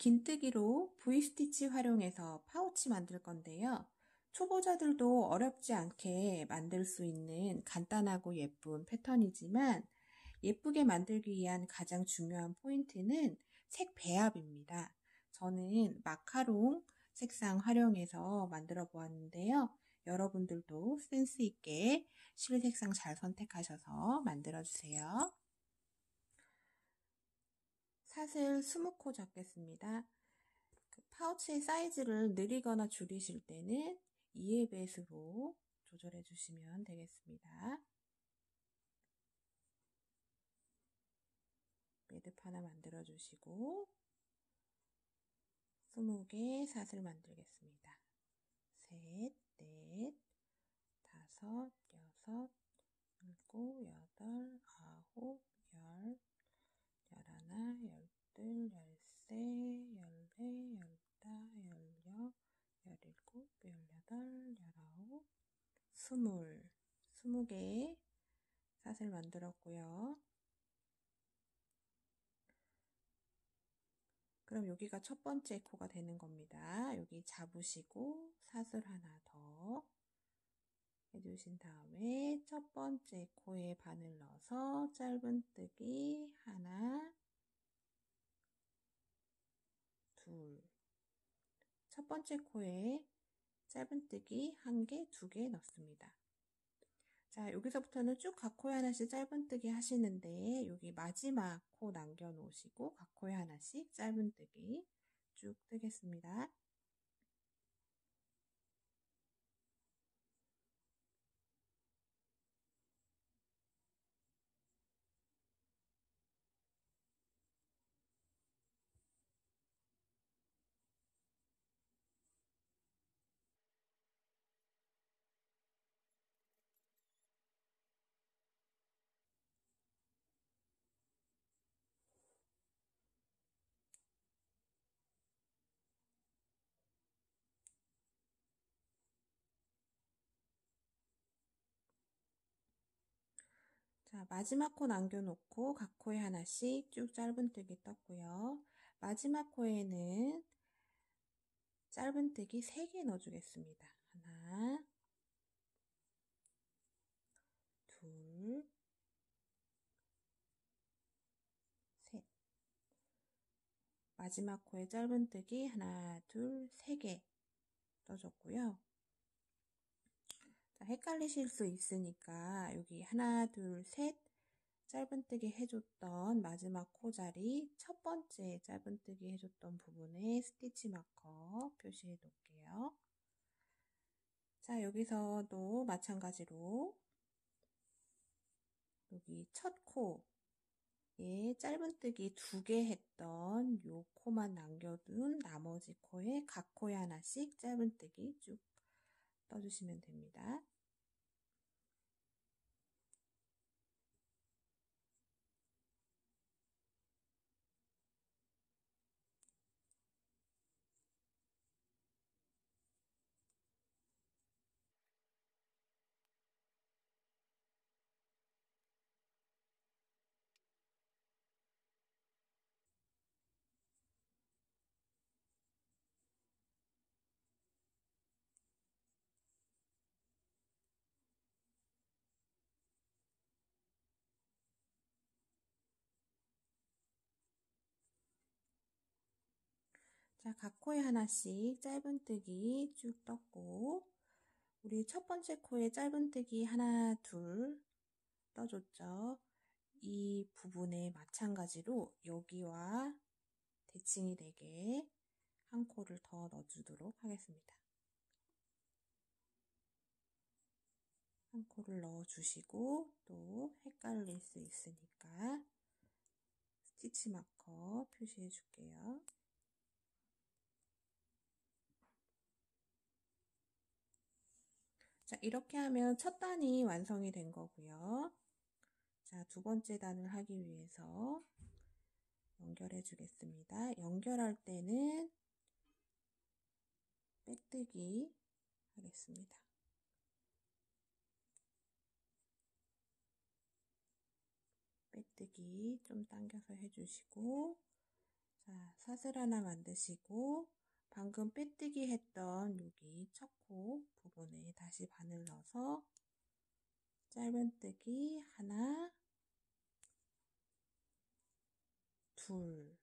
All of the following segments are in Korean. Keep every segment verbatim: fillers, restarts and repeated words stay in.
긴뜨기로 V스티치 활용해서 파우치 만들 건데요. 초보자들도 어렵지 않게 만들 수 있는 간단하고 예쁜 패턴이지만 예쁘게 만들기 위한 가장 중요한 포인트는 색 배합입니다. 저는 마카롱 색상 활용해서 만들어 보았는데요. 여러분들도 센스 있게 실 색상 잘 선택하셔서 만들어 주세요. 사슬 이십 코 잡겠습니다. 그 파우치의 사이즈를 늘리거나 줄이실 때는 이의 배수로 조절해 주시면 되겠습니다. 매듭 하나 만들어 주시고 스무 개 사슬 만들겠습니다. 셋, 넷, 다섯, 여섯, 일곱, 여덟, 아홉, 열, 열하나, 열둘, 열세, 열네, 열다, 열여, 열일곱, 열여덟, 열아홉, 스물, 스무 개의 사슬 만들었고요. 그럼 여기가 첫 번째 코가 되는 겁니다. 여기 잡으시고 사슬 하나 더 해주신 다음에 첫 번째 코에 바늘 넣어서 짧은뜨기 하나, 둘. 첫 번째 코에 짧은뜨기 한 개, 두 개 넣습니다. 자, 여기서부터는 쭉 각 코에 하나씩 짧은뜨기 하시는데 여기 마지막 코 남겨 놓으시고 각 코에 하나씩 짧은뜨기 쭉 뜨겠습니다. 자, 마지막 코 남겨놓고 각 코에 하나씩 쭉 짧은뜨기 떴고요. 마지막 코에는 짧은뜨기 세 개 넣어주겠습니다. 하나, 둘, 셋. 마지막 코에 짧은뜨기 하나, 둘, 세 개 떠줬고요. 자, 헷갈리실 수 있으니까 여기 하나, 둘, 셋 짧은뜨기 해줬던 마지막 코 자리 첫 번째 짧은뜨기 해줬던 부분에 스티치 마커 표시해 놓을게요. 자, 여기서도 마찬가지로 여기 첫 코에 짧은뜨기 두 개 했던 요 코만 남겨둔 나머지 코에 각 코에 하나씩 짧은뜨기 쭉 떠주시면 됩니다. 자, 각 코에 하나씩 짧은뜨기 쭉 떴고 우리 첫 번째 코에 짧은뜨기 하나, 둘 떠줬죠. 이 부분에 마찬가지로 여기와 대칭이 되게 한 코를 더 넣어주도록 하겠습니다. 한 코를 넣어주시고 또 헷갈릴 수 있으니까 스티치 마커 표시해 줄게요. 자, 이렇게 하면 첫 단이 완성이 된 거고요. 자, 두 번째 단을 하기 위해서 연결해 주겠습니다. 연결할 때는 빼뜨기 하겠습니다. 빼뜨기 좀 당겨서 해주시고 자, 사슬 하나 만드시고 방금 빼뜨기 했던 여기 첫 코 부분에 다시 바늘 넣어서 짧은뜨기 하나, 둘,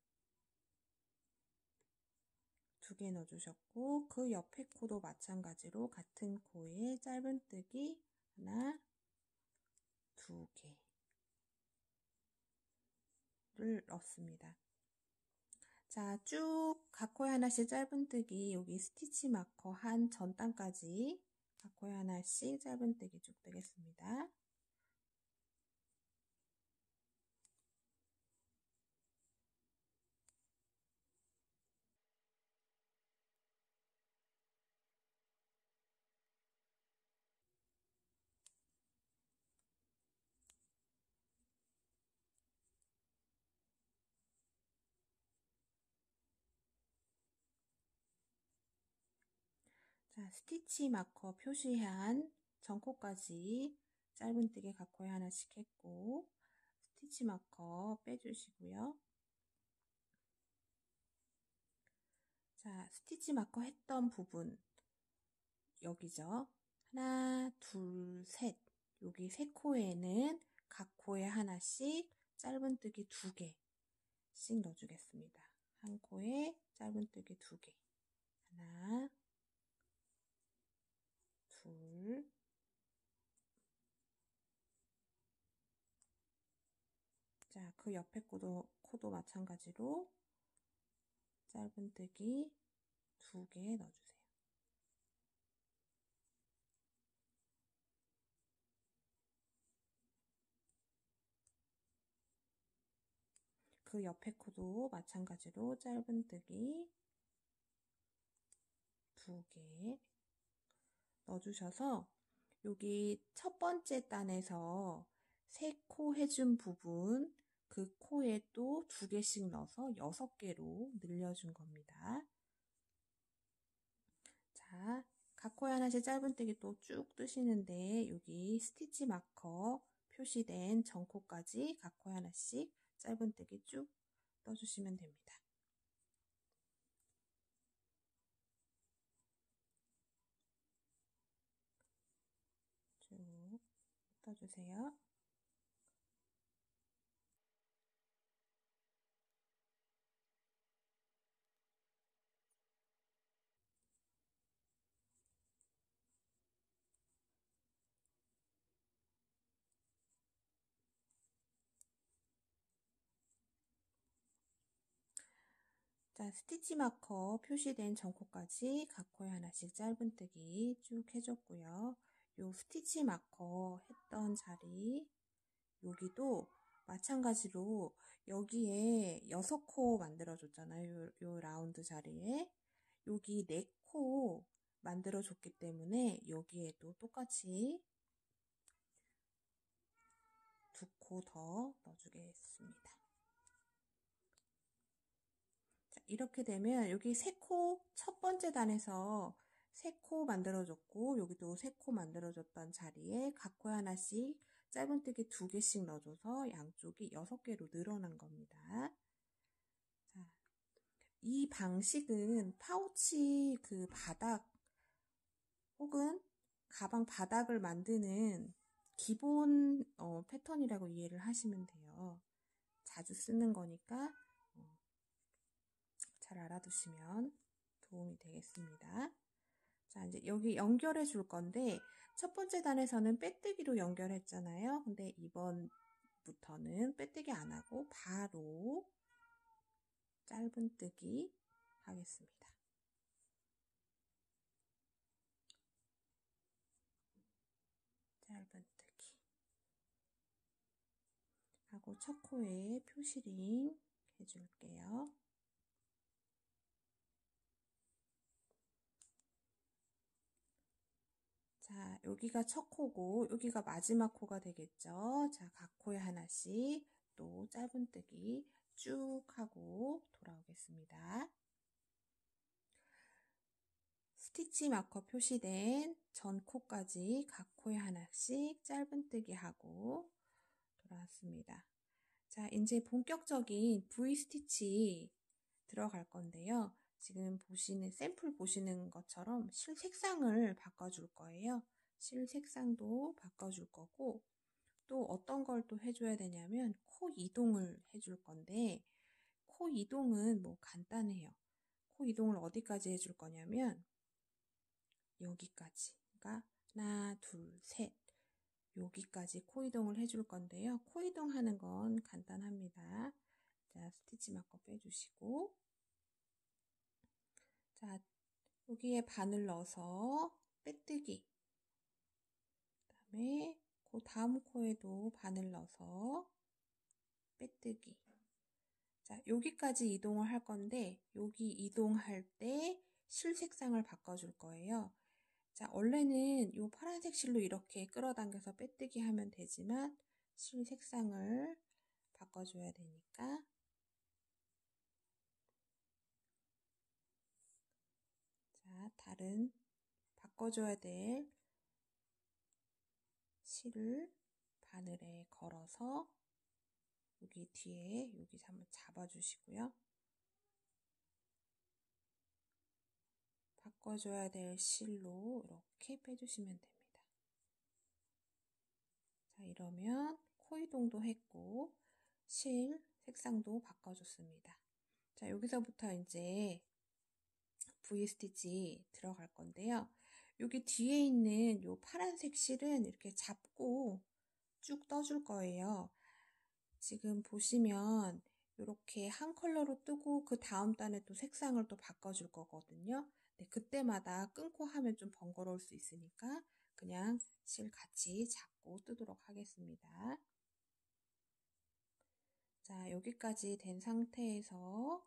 두 개 넣어주셨고 그 옆에 코도 마찬가지로 같은 코에 짧은뜨기 하나, 두 개를 넣습니다. 자, 쭉 각코에 하나씩 짧은뜨기 여기 스티치 마커 한 전단까지 각코에 하나씩 짧은뜨기 쭉 뜨겠습니다. 자, 스티치 마커 표시한 전코까지 짧은뜨기 각코에 하나씩 했고 스티치 마커 빼주시고요. 자, 스티치 마커 했던 부분 여기죠. 하나, 둘, 셋. 여기 세 코에는 각 코에 하나씩 짧은뜨기 두 개씩 넣어주겠습니다. 한 코에 짧은뜨기 두 개. 하나, 둘, 자, 그 옆에 코도, 코도 마찬가지로 짧은뜨기 두 개 넣어주세요. 그 옆에 코도 마찬가지로 짧은뜨기 두 개 넣어주셔서 여기 첫 번째 단에서 세 코 해준 부분 그 코에 또 두 개씩 넣어서 여섯 개로 늘려준 겁니다. 자, 각 코에 하나씩 짧은뜨기 또 쭉 뜨시는데 여기 스티치 마커 표시된 전코까지 각 코에 하나씩 짧은뜨기 쭉 떠주시면 됩니다. 쭉 떠주세요. 자, 스티치 마커 표시된 전코까지 각 코에 하나씩 짧은뜨기 쭉 해줬고요. 요 스티치 마커 했던 자리 여기도 마찬가지로 여기에 여섯 코 만들어줬잖아요. 요, 요 라운드 자리에 여기 네 코 만들어줬기 때문에 여기에도 똑같이 두 코 더 넣어주겠습니다. 자, 이렇게 되면 여기 세 코 첫 번째 단에서 세 코 만들어줬고 여기도 세 코 만들어줬던 자리에 각 코에 하나씩 짧은뜨기 두 개씩 넣어줘서 양쪽이 여섯 개로 늘어난 겁니다. 자, 이 방식은 파우치 그 바닥 혹은 가방 바닥을 만드는 기본 어, 패턴이라고 이해를 하시면 돼요. 자주 쓰는 거니까 어, 잘 알아두시면 도움이 되겠습니다. 자, 이제 여기 연결해 줄 건데 첫 번째 단에서는 빼뜨기로 연결했잖아요. 근데 이번부터는 빼뜨기 안 하고 바로 짧은뜨기 하겠습니다. 짧은뜨기 하고 첫 코에 표시링 해줄게요. 자, 여기가 첫 코고 여기가 마지막 코가 되겠죠. 자, 각 코에 하나씩 또 짧은뜨기 쭉 하고 돌아오겠습니다. 스티치 마커 표시된 전 코까지 각 코에 하나씩 짧은뜨기 하고 돌아왔습니다. 자, 이제 본격적인 V 스티치 들어갈 건데요. 지금 보시는 샘플 보시는 것처럼 실 색상을 바꿔줄 거예요. 실 색상도 바꿔줄 거고 또 어떤 걸 또 해줘야 되냐면 코 이동을 해줄 건데 코 이동은 뭐 간단해요. 코 이동을 어디까지 해줄 거냐면 여기까지. 그러니까 하나, 둘, 셋. 여기까지 코 이동을 해줄 건데요. 코 이동하는 건 간단합니다. 자, 스티치 마커 빼주시고 자, 여기에 바늘 넣어서 빼뜨기. 그 다음에 그 다음 코에도 바늘 넣어서 빼뜨기. 자, 여기까지 이동을 할 건데 여기 이동할 때 실 색상을 바꿔줄 거예요. 자, 원래는 이 파란색 실로 이렇게 끌어당겨서 빼뜨기 하면 되지만 실 색상을 바꿔줘야 되니까 자, 다른 바꿔줘야 될 실을 바늘에 걸어서 여기 뒤에 여기 한번 잡아주시고요. 바꿔줘야 될 실로 이렇게 빼주시면 됩니다. 자, 이러면 코 이동도 했고 실 색상도 바꿔줬습니다. 자, 여기서부터 이제 V 스티치 들어갈 건데요. 여기 뒤에 있는 요 파란색 실은 이렇게 잡고 쭉 떠줄 거예요. 지금 보시면 이렇게 한 컬러로 뜨고 그 다음 단에 또 색상을 또 바꿔줄 거거든요. 네, 그때마다 끊고 하면 좀 번거로울 수 있으니까 그냥 실 같이 잡고 뜨도록 하겠습니다. 자, 여기까지 된 상태에서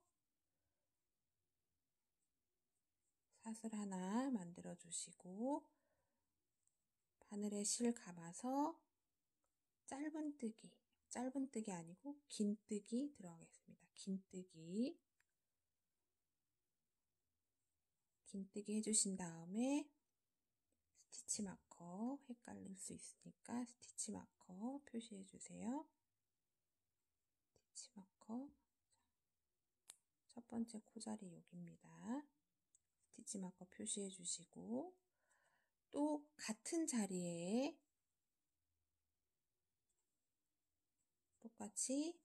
사슬 하나 만들어 주시고 바늘에 실 감아서 짧은뜨기, 짧은뜨기 아니고 긴뜨기 들어가겠습니다. 긴뜨기 긴뜨기 해주신 다음에 스티치 마커 헷갈릴 수 있으니까 스티치 마커 표시해 주세요. 스티치 마커 첫 번째 코자리 여기입니다. 스티치 마커 표시해 주시고 또 같은 자리에 똑같이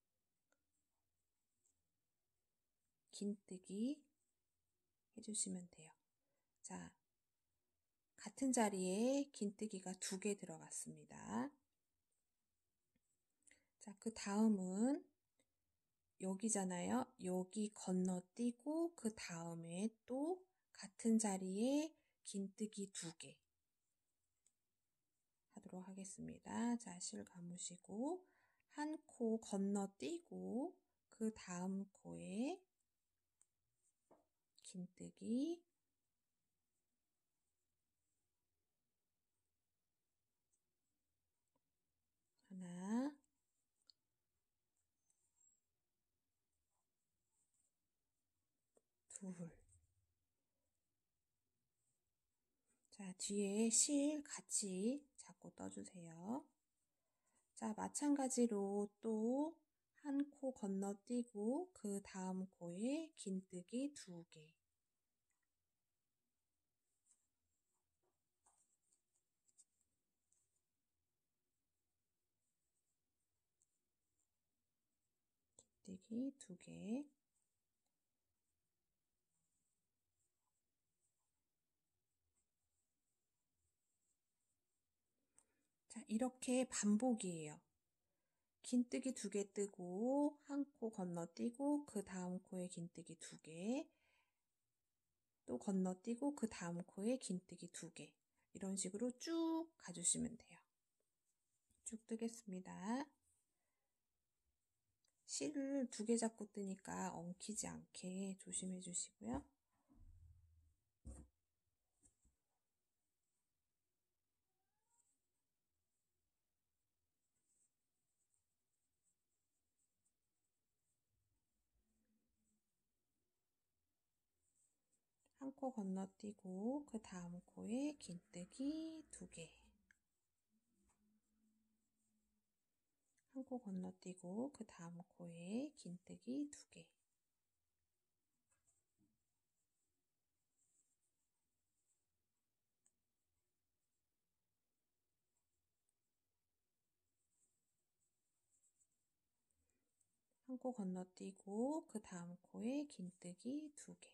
긴뜨기 해주시면 돼요. 자, 같은 자리에 긴뜨기가 두 개 들어갔습니다. 자, 그 다음은 여기잖아요. 여기 건너뛰고 그 다음에 또 같은 자리에 긴뜨기 두 개 하도록 하겠습니다. 자, 실 감으시고 한 코 건너뛰고 그 다음 코에 긴뜨기 하나 둘 자, 뒤에 실 같이 잡고 떠주세요. 자, 마찬가지로 또 한 코 건너뛰고 그 다음 코에 긴뜨기 두 개. 긴뜨기 두 개. 자, 이렇게 반복이에요. 긴뜨기 두 개 뜨고 한 코 건너뛰고 그 다음 코에 긴뜨기 두 개. 또 건너뛰고 그 다음 코에 긴뜨기 두 개. 이런 식으로 쭉 가주시면 돼요. 쭉 뜨겠습니다. 실을 두 개 잡고 뜨니까 엉키지 않게 조심해 주시고요. 한 코 건너뛰고 그 다음 코에 긴뜨기 두 개. 한 코 건너뛰고 그 다음 코에 긴뜨기 두 개. 한 코 건너뛰고 그 다음 코에 긴뜨기 두 개.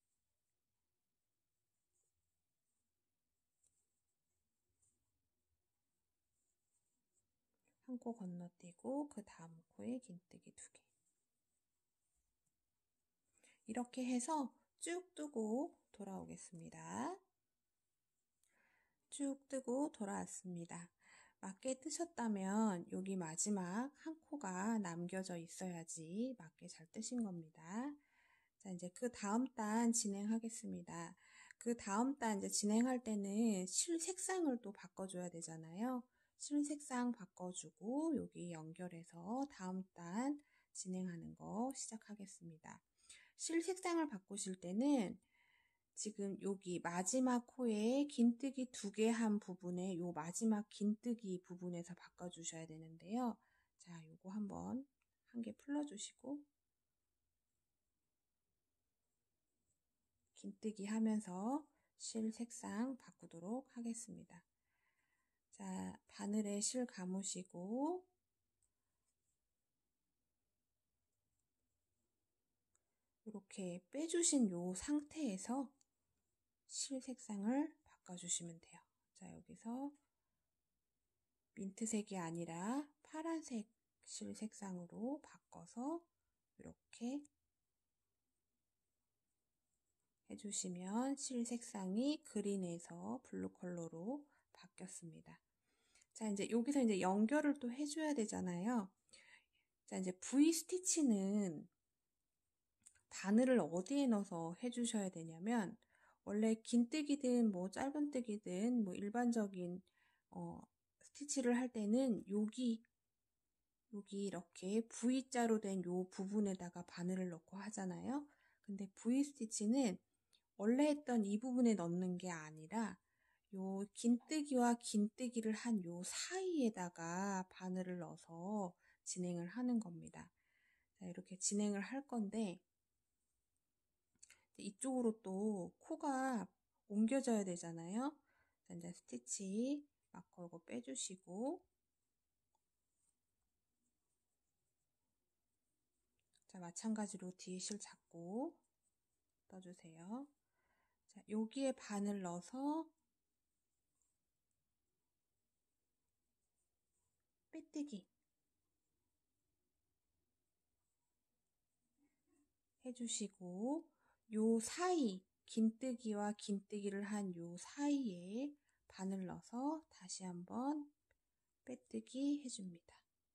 한 코 건너뛰고 그 다음 코에 긴뜨기 두 개. 이렇게 해서 쭉 뜨고 돌아오겠습니다. 쭉 뜨고 돌아왔습니다. 맞게 뜨셨다면 여기 마지막 한 코가 남겨져 있어야지 맞게 잘 뜨신 겁니다. 자, 이제 그 다음 단 진행하겠습니다. 그 다음 단 이제 진행할 때는 실 색상을 또 바꿔줘야 되잖아요. 실 색상 바꿔주고 여기 연결해서 다음 단 진행하는 거 시작하겠습니다. 실 색상을 바꾸실 때는 지금 여기 마지막 코에 긴뜨기 두 개 한 부분에 요 마지막 긴뜨기 부분에서 바꿔주셔야 되는데요. 자, 요거 한번 한 개 풀어주시고 긴뜨기 하면서 실 색상 바꾸도록 하겠습니다. 자, 바늘에 실 감으시고 이렇게 빼주신 요 상태에서 실 색상을 바꿔주시면 돼요. 자, 여기서 민트색이 아니라 파란색 실 색상으로 바꿔서 이렇게 해주시면 실 색상이 그린에서 블루 컬러로 바뀌었습니다. 자, 이제 여기서 이제 연결을 또 해줘야 되잖아요. 자, 이제 V 스티치는 바늘을 어디에 넣어서 해주셔야 되냐면, 원래 긴뜨기든 뭐 짧은뜨기든 뭐 일반적인 어, 스티치를 할 때는 여기 여기 이렇게 V자로 된 요 부분에다가 바늘을 넣고 하잖아요. 근데 V 스티치는 원래 했던 이 부분에 넣는 게 아니라 요 긴뜨기와 긴뜨기를 한 요 사이에다가 바늘을 넣어서 진행을 하는 겁니다. 자, 이렇게 진행을 할 건데 이쪽으로 또 코가 옮겨져야 되잖아요. 자, 이제 스티치 막 걸고 빼주시고 자, 마찬가지로 뒤에 실 잡고 떠주세요. 자, 여기에 바늘 넣어서 빼뜨기 해주시고 요 사이 긴뜨기와 긴뜨기를 한 요 사이에 바늘 넣어서 다시 한번 빼뜨기 해줍니다.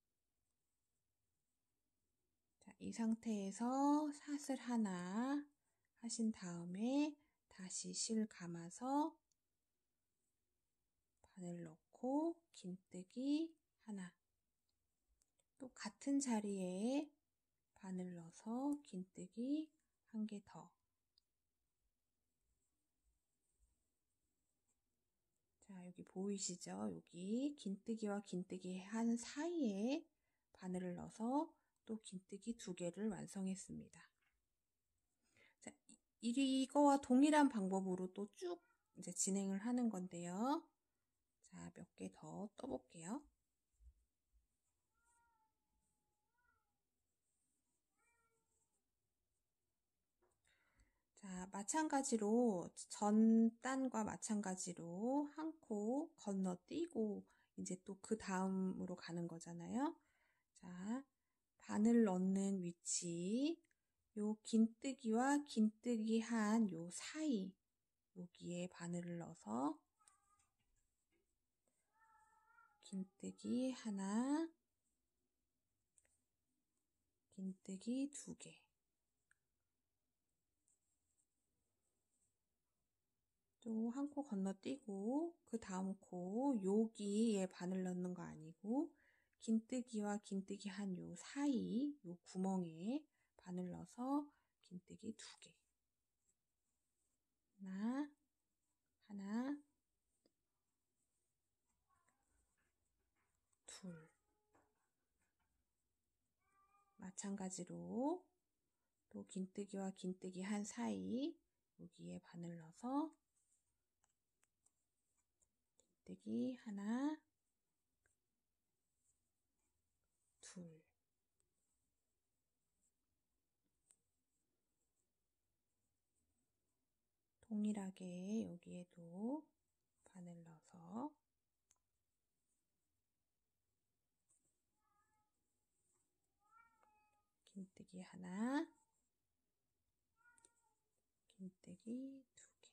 자, 이 상태에서 사슬 하나 하신 다음에 다시 실 감아서 바늘 넣고 긴뜨기 하나 또 같은 자리에 바늘 넣어서 긴뜨기 한 개 더. 자, 여기 보이시죠? 여기 긴뜨기와 긴뜨기 한 사이에 바늘을 넣어서 또 긴뜨기 두 개를 완성했습니다. 자, 이거와 동일한 방법으로 또 쭉 이제 진행을 하는 건데요. 자, 몇 개 더 떠볼게요. 자, 마찬가지로 전 단과 마찬가지로 한 코 건너뛰고 이제 또 그 다음으로 가는 거잖아요. 자, 바늘 넣는 위치, 요 긴뜨기와 긴뜨기 한 요 사이, 여기에 바늘을 넣어서 긴뜨기 하나, 긴뜨기 두 개. 또 한 코 건너뛰고 그 다음 코 여기에 바늘 넣는 거 아니고 긴뜨기와 긴뜨기 한 요 사이 요 구멍에 바늘 넣어서 긴뜨기 두 개. 하나, 하나, 둘. 마찬가지로 또 긴뜨기와 긴뜨기 한 사이 여기에 바늘 넣어서 긴뜨기 하나, 둘. 동일하게 여기에도 바늘 넣어서 긴뜨기 하나, 긴뜨기 두 개.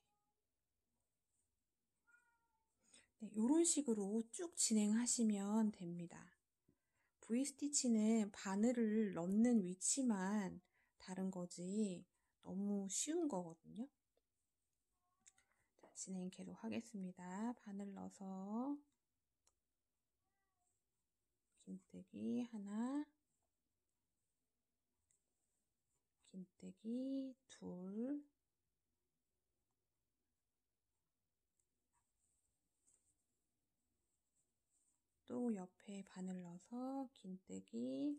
네, 이런 식으로 쭉 진행하시면 됩니다. V스티치는 바늘을 넣는 위치만 다른 거지 너무 쉬운 거거든요. 자, 진행 계속 하겠습니다. 바늘 넣어서 긴뜨기 하나, 긴뜨기 둘, 또 옆에 바늘 넣어서 긴뜨기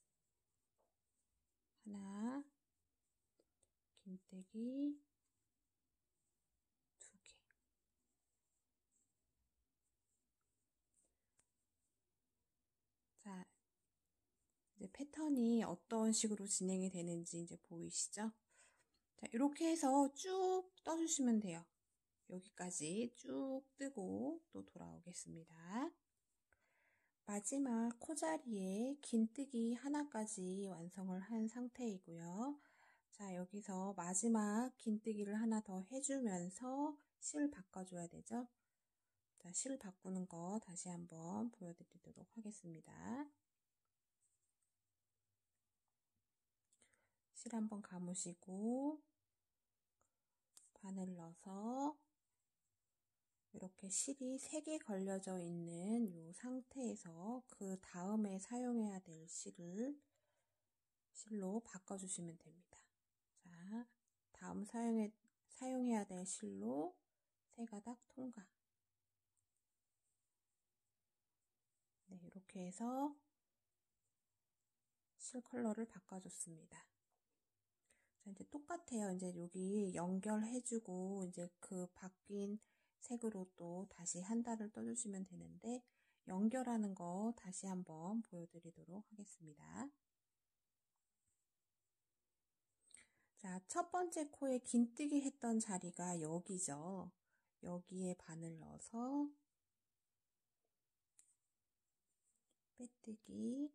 하나, 긴뜨기 두 개. 자, 이제 패턴이 어떤 식으로 진행이 되는지 이제 보이시죠? 자, 이렇게 해서 쭉 떠주시면 돼요. 여기까지 쭉 뜨고 또 돌아오겠습니다. 마지막 코자리에 긴뜨기 하나까지 완성을 한 상태이고요. 자, 여기서 마지막 긴뜨기를 하나 더 해주면서 실 바꿔줘야 되죠. 자, 실 바꾸는 거 다시 한번 보여드리도록 하겠습니다. 실 한번 감으시고 바늘 넣어서 이렇게 실이 세 개 걸려져 있는 이 상태에서 그 다음에 사용해야 될 실을 실로 바꿔주시면 됩니다. 자, 다음 사용해, 사용해야 될 실로 세 가닥 통과. 네, 이렇게 해서 실 컬러를 바꿔줬습니다. 자, 이제 똑같아요. 이제 여기 연결해주고 이제 그 바뀐 색으로 또 다시 한 달을 떠주시면 되는데 연결하는 거 다시 한번 보여드리도록 하겠습니다. 자, 첫 번째 코에 긴뜨기 했던 자리가 여기죠. 여기에 바늘 넣어서 빼뜨기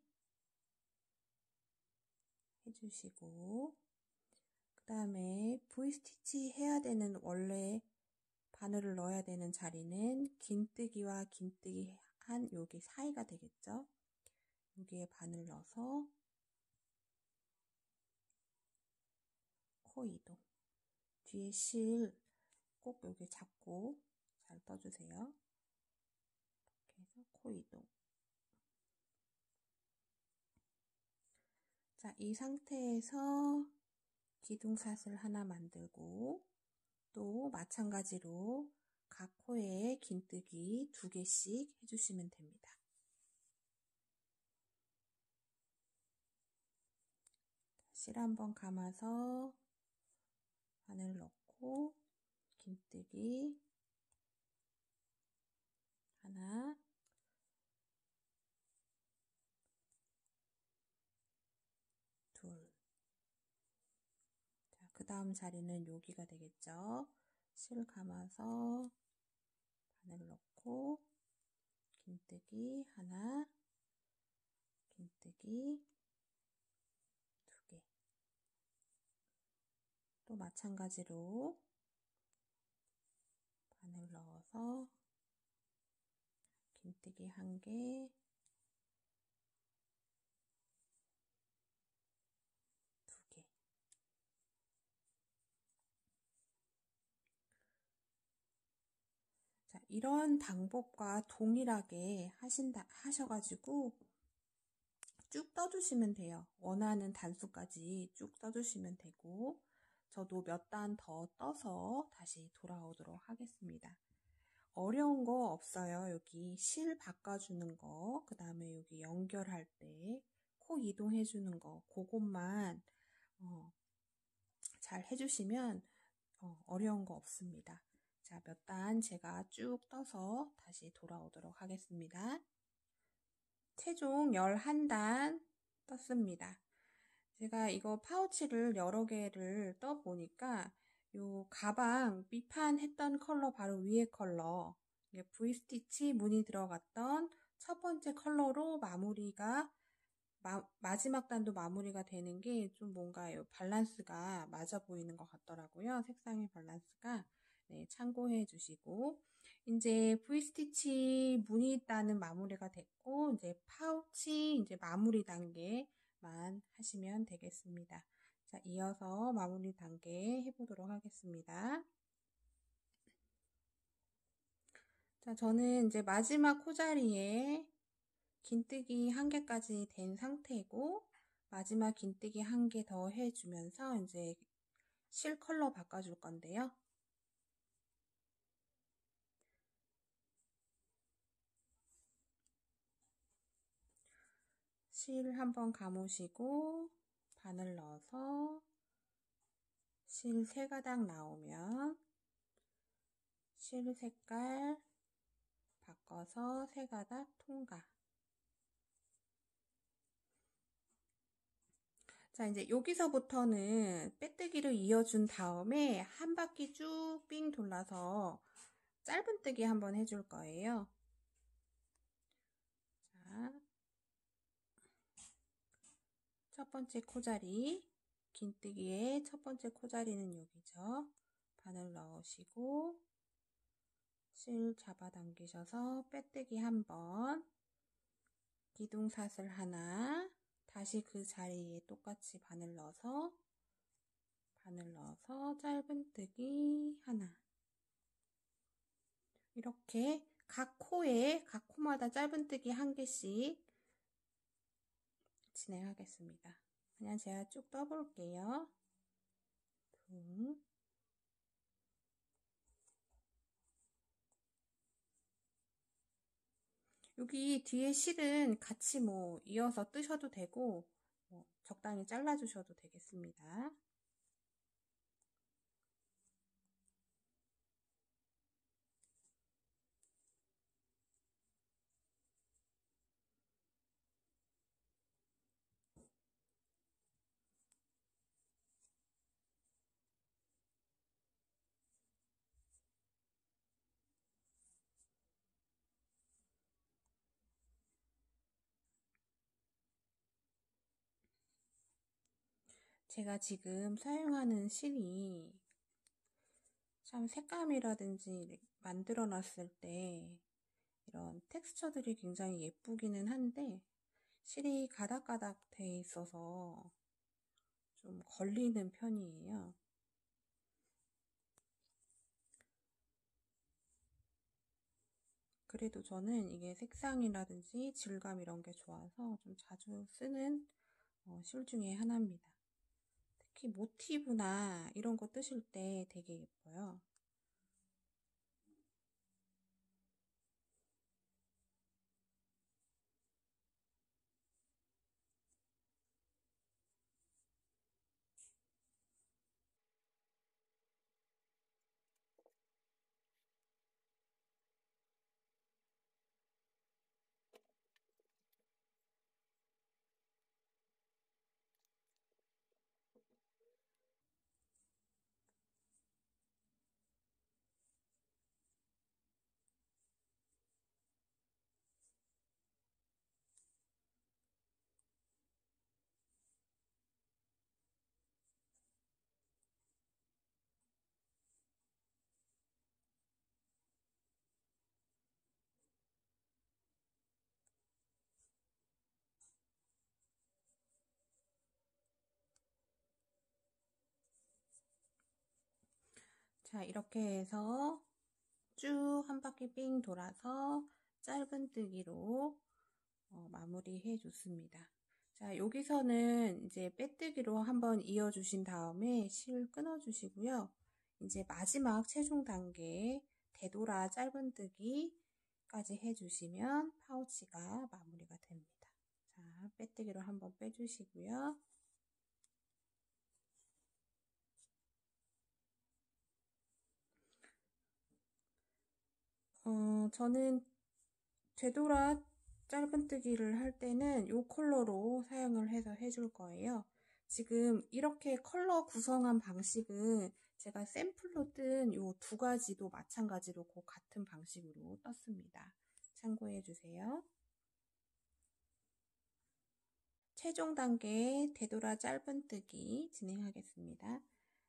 해주시고 그 다음에 V스티치 해야 되는 원래 바늘을 넣어야 되는 자리는 긴뜨기와 긴뜨기 한 여기 사이가 되겠죠. 여기에 바늘 넣어서 코 이동. 뒤에 실 꼭 여기 잡고 잘 떠주세요. 이렇게 해서 코 이동. 자, 이 상태에서 기둥사슬 하나 만들고 또 마찬가지로 각 코에 긴뜨기 두 개씩 해주시면 됩니다. 실 한번 감아서 바늘 넣고 긴뜨기 하나, 둘. 자, 그 다음 자리는 여기가 되겠죠. 실 감아서 바늘 넣고 긴뜨기 하나, 긴뜨기 두 개. 또 마찬가지로 바늘 넣어서 긴뜨기 한 개, 두 개. 자, 이런 방법과 동일하게 하신다, 하셔가지고 쭉 떠주시면 돼요. 원하는 단수까지 쭉 떠주시면 되고, 저도 몇 단 더 떠서 다시 돌아오도록 하겠습니다. 어려운 거 없어요. 여기 실 바꿔주는 거, 그 다음에 여기 연결할 때 코 이동해주는 거, 그것만 어, 잘 해주시면 어, 어려운 거 없습니다. 자, 몇 단 제가 쭉 떠서 다시 돌아오도록 하겠습니다. 최종 열한 단 떴습니다. 제가 이거 파우치를 여러 개를 떠 보니까 요 가방 밑판 했던 컬러 바로 위에 컬러, V스티치 무늬 들어갔던 첫 번째 컬러로 마무리가 마, 마지막 단도 마무리가 되는 게 좀 뭔가 요 밸런스가 맞아 보이는 것 같더라고요. 색상의 밸런스가. 네, 참고해 주시고, 이제 V스티치 무늬 단은 마무리가 됐고, 이제 파우치 이제 마무리 단계만 하시면 되겠습니다. 자, 이어서 마무리 단계 해보도록 하겠습니다. 자, 저는 이제 마지막 코자리에 긴뜨기 한 개까지 된 상태고, 마지막 긴뜨기 한 개 더 해주면서 이제 실 컬러 바꿔줄 건데요. 실 한번 감으시고 바늘 넣어서 실 세 가닥 나오면 실 색깔 바꿔서 세 가닥 통과. 자, 이제 여기서부터는 빼뜨기를 이어준 다음에 한 바퀴 쭉 삥 돌라서 짧은뜨기 한번 해줄 거예요. 자, 첫 번째 코자리, 긴뜨기의 첫 번째 코자리는 여기죠. 바늘 넣으시고 실 잡아당기셔서 빼뜨기 한 번, 기둥사슬 하나, 다시 그 자리에 똑같이 바늘 넣어서 바늘 넣어서 짧은뜨기 하나. 이렇게 각 코에 각 코마다 짧은뜨기 한 개씩 진행하겠습니다. 그냥 제가 쭉 떠볼게요. 둘, 여기 뒤에 실은 같이 뭐 이어서 뜨셔도 되고 뭐 적당히 잘라주셔도 되겠습니다. 제가 지금 사용하는 실이 참 색감이라든지 만들어 놨을 때 이런 텍스처들이 굉장히 예쁘기는 한데 실이 가닥가닥 돼 있어서 좀 걸리는 편이에요. 그래도 저는 이게 색상이라든지 질감 이런 게 좋아서 좀 자주 쓰는 어, 실 중에 하나입니다. 특히 모티브나 이런 거 뜨실 때 되게 예뻐요. 자, 이렇게 해서 쭉 한 바퀴 삥 돌아서 짧은뜨기로 어, 마무리해 줬습니다. 자, 여기서는 이제 빼뜨기로 한번 이어주신 다음에 실 끊어주시고요. 이제 마지막 최종 단계 되돌아 짧은뜨기까지 해주시면 파우치가 마무리가 됩니다. 자, 빼뜨기로 한번 빼주시고요. 어, 저는 되돌아 짧은뜨기를 할 때는 이 컬러로 사용을 해서 해줄 거예요. 지금 이렇게 컬러 구성한 방식은 제가 샘플로 뜬 요 두 가지도 마찬가지로 그 같은 방식으로 떴습니다. 참고해 주세요. 최종 단계 되돌아 짧은뜨기 진행하겠습니다.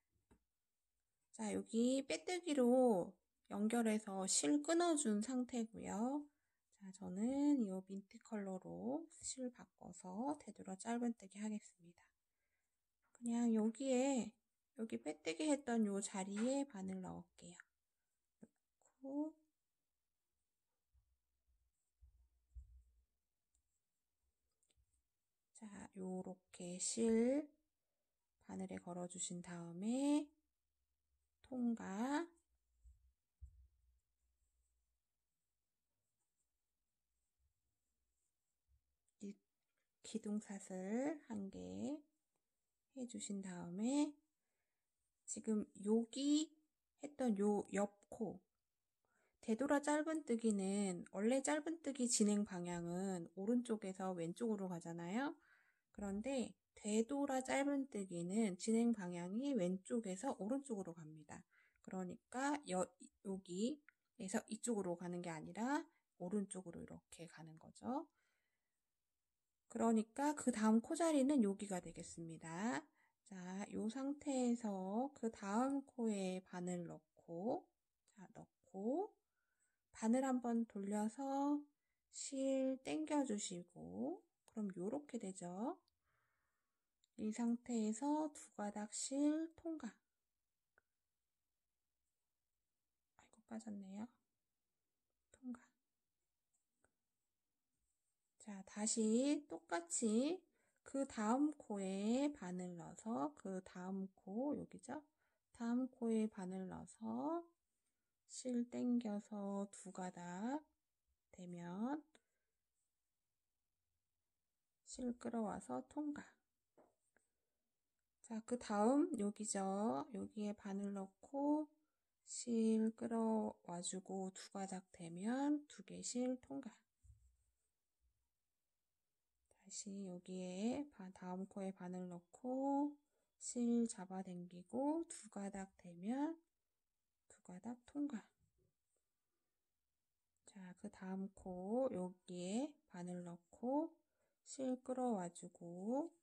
자, 여기 빼뜨기로 연결해서 실 끊어준 상태고요. 자, 저는 이 민트 컬러로 실 바꿔서 되돌아 짧은뜨기 하겠습니다. 그냥 여기에 여기 빼뜨기 했던 요 자리에 바늘 넣을게요. 넣고 자, 요렇게 실 바늘에 걸어 주신 다음에 통과 기둥사슬 한 개 해주신 다음에 지금 여기 했던 요 옆코 되돌아 짧은뜨기는 원래 짧은뜨기 진행 방향은 오른쪽에서 왼쪽으로 가잖아요. 그런데 되돌아 짧은뜨기는 진행 방향이 왼쪽에서 오른쪽으로 갑니다. 그러니까 여, 여기에서 이쪽으로 가는 게 아니라 오른쪽으로 이렇게 가는 거죠. 그러니까 그 다음 코자리는 여기가 되겠습니다. 자, 이 상태에서 그 다음 코에 바늘 넣고, 자, 넣고, 바늘 한번 돌려서 실 당겨주시고, 그럼 요렇게 되죠. 이 상태에서 두 가닥 실 통과. 아이고, 빠졌네요. 통과. 자, 다시 똑같이 그 다음 코에 바늘 넣어서 그 다음 코, 여기죠? 다음 코에 바늘 넣어서 실 당겨서 두 가닥 되면 실 끌어와서 통과. 자, 그 다음 여기죠? 여기에 바늘 넣고 실 끌어와주고 두 가닥 되면 두 개 실 통과. 다시 여기에 다음 코에 바늘 넣고 실 잡아당기고 두 가닥 되면 두 가닥 통과. 자, 그 다음 코 여기에 바늘 넣고 실 끌어와주고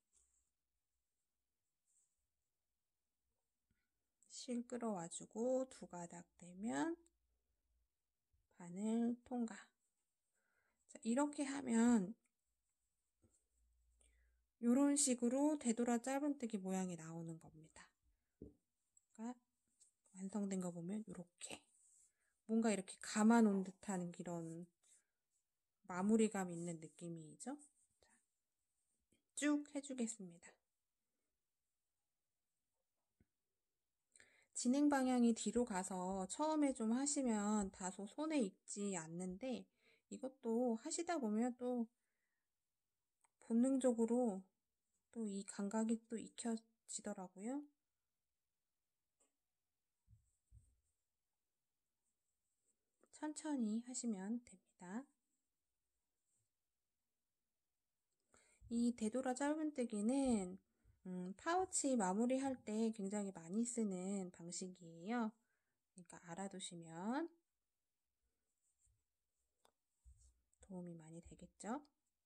실 끌어와주고 두 가닥 되면 바늘 통과. 자, 이렇게 하면 이런 식으로 되돌아 짧은뜨기 모양이 나오는 겁니다. 그러니까 완성된 거 보면 이렇게 뭔가 이렇게 감아 놓은 듯한 이런 마무리감 있는 느낌이죠. 자, 쭉 해주겠습니다. 진행 방향이 뒤로 가서 처음에 좀 하시면 다소 손에 익지 않는데 이것도 하시다 보면 또 본능적으로 또 이 감각이 또 익혀지더라고요. 천천히 하시면 됩니다. 이 되돌아 짧은뜨기는 음, 파우치 마무리할 때 굉장히 많이 쓰는 방식이에요. 그러니까 알아두시면 도움이 많이 되겠죠.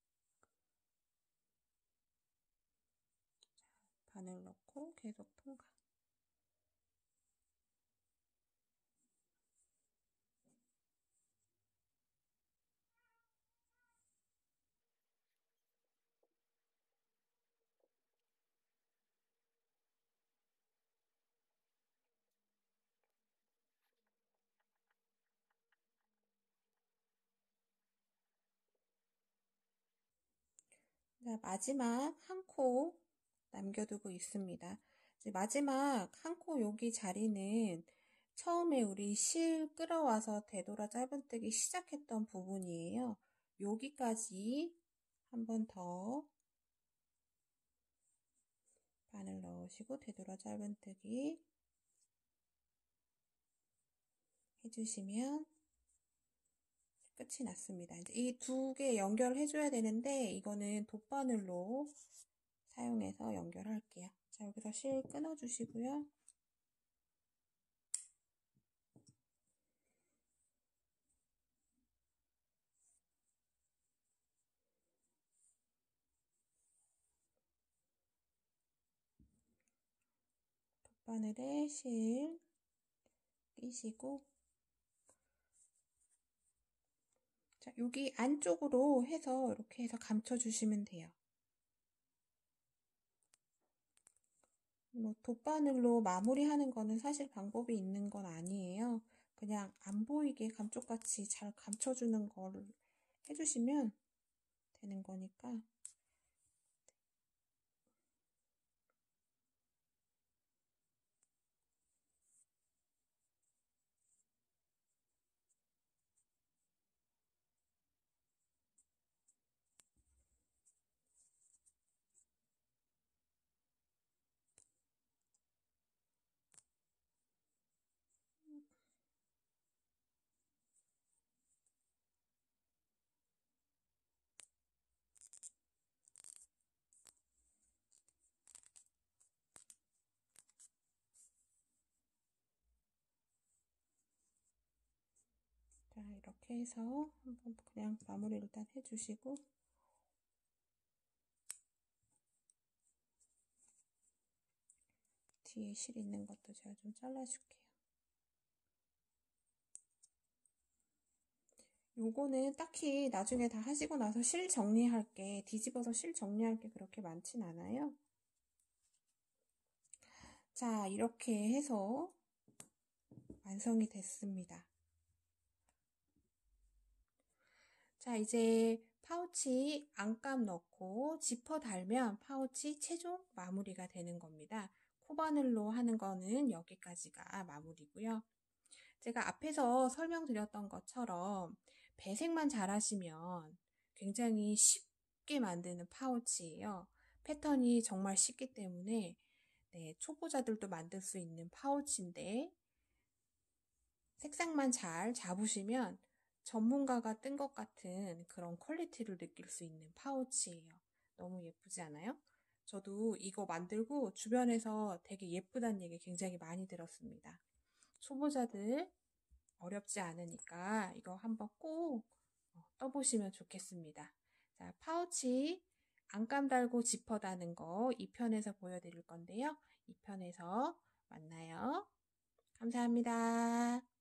자, 바늘 넣고 계속 통과. 자, 마지막 한 코 남겨두고 있습니다. 이제 마지막 한 코 여기 자리는 처음에 우리 실 끌어와서 되돌아 짧은뜨기 시작했던 부분이에요. 여기까지 한 번 더 바늘 넣으시고 되돌아 짧은뜨기 해주시면 끝이 났습니다. 이제 이 두 개 연결해줘야 되는데 이거는 돗바늘로 사용해서 연결할게요. 자, 여기서 실 끊어주시고요. 바늘에 실 끼시고, 자, 여기 안쪽으로 해서 이렇게 해서 감춰주시면 돼요. 뭐 돗바늘로 마무리하는 거는 사실 방법이 있는 건 아니에요. 그냥 안 보이게 감쪽같이 잘 감춰주는 걸 해주시면 되는 거니까. 자, 이렇게 해서 한번 그냥 마무리 일단 해주시고, 뒤에 실 있는 것도 제가 좀 잘라줄게요. 요거는 딱히 나중에 다 하시고 나서 실 정리할 게, 뒤집어서 실 정리할 게 그렇게 많진 않아요. 자, 이렇게 해서 완성이 됐습니다. 자, 이제 파우치 안감 넣고 지퍼 달면 파우치 최종 마무리가 되는 겁니다. 코바늘로 하는 거는 여기까지가 마무리고요. 제가 앞에서 설명드렸던 것처럼 배색만 잘 하시면 굉장히 쉽게 만드는 파우치예요. 패턴이 정말 쉽기 때문에 네, 초보자들도 만들 수 있는 파우치인데 색상만 잘 잡으시면 전문가가 뜬 것 같은 그런 퀄리티를 느낄 수 있는 파우치예요. 너무 예쁘지 않아요? 저도 이거 만들고 주변에서 되게 예쁘다는 얘기 굉장히 많이 들었습니다. 초보자들 어렵지 않으니까 이거 한번 꼭 떠보시면 좋겠습니다. 자, 파우치 안감 달고 지퍼 다는 거 이 편에서 보여드릴 건데요. 이 편에서 만나요. 감사합니다.